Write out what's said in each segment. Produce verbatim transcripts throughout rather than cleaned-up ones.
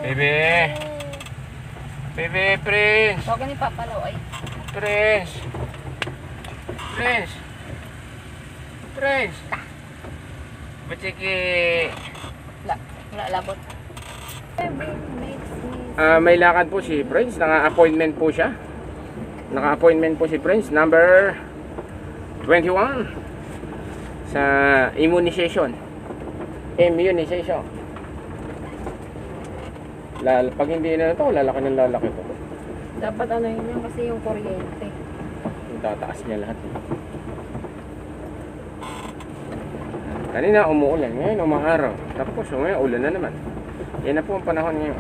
Bebe. Bebe, Prince. Huwag ni Papa Lo ay. Prince. Prince. Prince. Bachiki. La, wala labot. Ah, may lakad po si Prince. Naka-appointment po siya. Naka-appointment po si Prince. Number twenty-one. Sa immunization. Immunization. Lal pag hindi na ito, lalaki ng lalaki to. Dapat ano yun yan kasi yung kuryente. Tataas niya lahat. Kanina umuulan, ngayon umaaraw. Tapos ngayon ulan na naman. Yan na po ang panahon ngayon.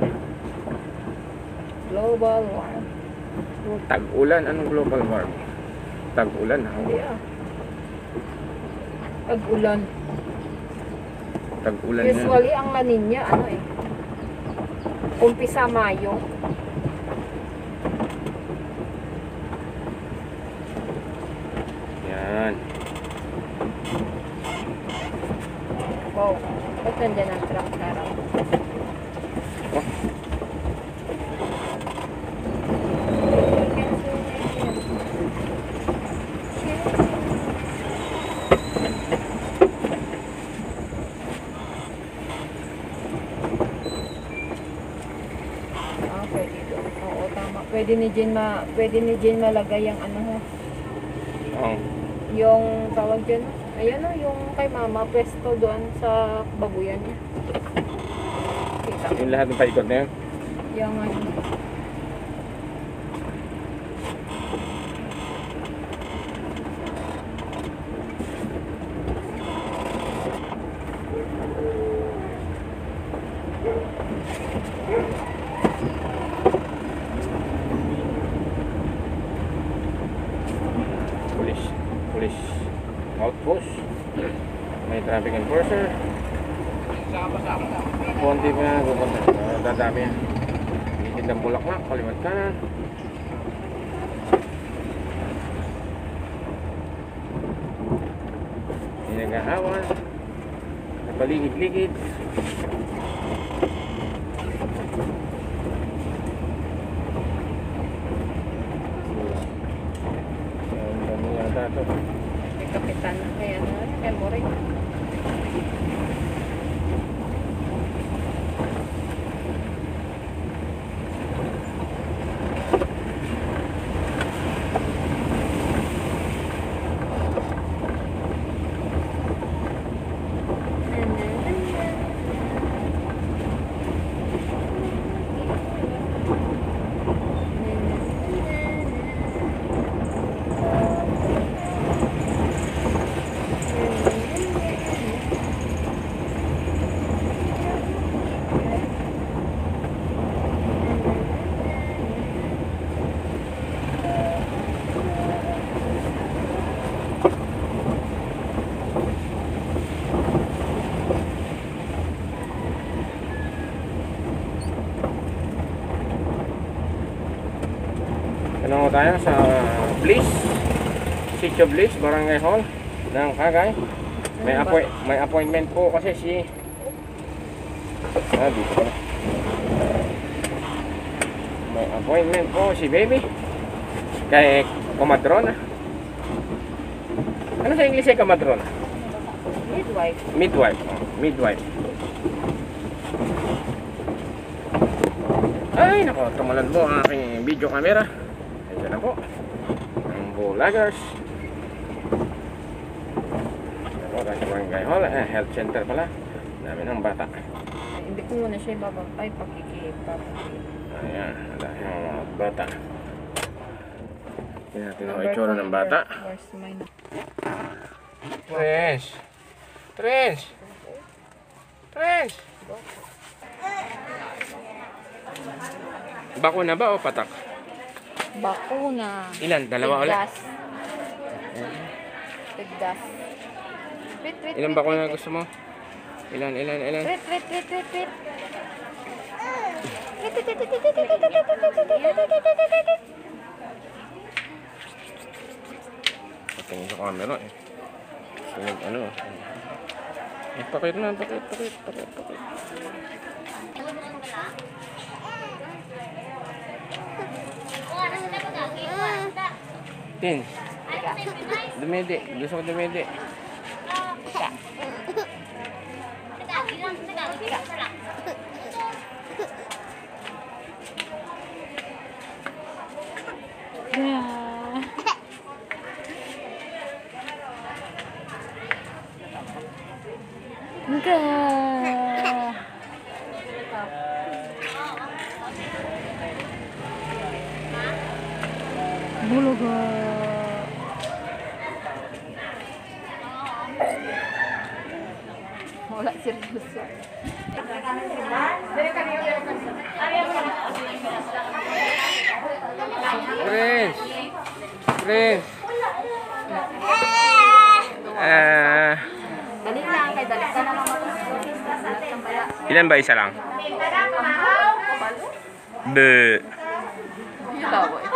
Global warming. Tag-ulan, anong global warming? Tag-ulan, ha? Hindi ah. Tag-ulan. Tag-ulan yan. Usually ang La Nina ano eh. Umpisa Mayo. Yan. Wow. Ba't nandyan ang truck sarap? Oh. Ah, pwede doon. Oo, tama. Pwede ni Jen ma pwede ni Jen malagay ang ano ho. Oh. Yung tawag dyan. Ayan o, yung kay Mama pwesto doon sa babuyan niya. Kita. Yung lahat ng paikot na yun. Yung ano. Police. Police. Outpost. May traffic enforcer. Konti pa yan. Pupunta. Uh, dadami yan. Itin ng bulaklak. Kalimat kanan. Nag-aawan. Napaligid-ligid. Ang dami yata ito. May kapitan na kaya ano. Kaya mo rin. Ano tayo sa Bliss, Sitio Bliss, Barangay Hall ng Kagay. May appoint may appointment po kasi si ah, dito pala. May appointment po si Baby kay Comadrona. Ano sa English ay Comadrona? Midwife. Midwife. Oh, midwife. Ay, nako, tumulan po ang aking video camera. Ito na po. Ang Bulagers. Ito po, kasi Barangay Hall. Eh, health center pala. Dami ng bata. Ay, hindi ko muna siya ibabang. Ay, pakikipapakip. Ayan, dami ng mga bata. Tingnan natin ang itsura ng bata. Where's mine? Prince! Prince! Prince! Bakuna ba o patak? Bakuna. Ilan? Dalawa ulit? Tigdas. Tigdas. Wait, wait, Ilan wait, bakuna wait, gusto mo? Ilan, ilan, ilan? Wait, wait, wait, wait, wait. Tingin sa camera eh. Sunod ano. Eh, pakit na, pakit, pakit, pakit, pakit. Tin. Dumidi. Gusto ko dumidi. Enggak. Bulu ga. Wala serius. Prince. Prince. Ah, Dali lang kay dali ka na naman. ilan ba isa lang? Be. Ikaw.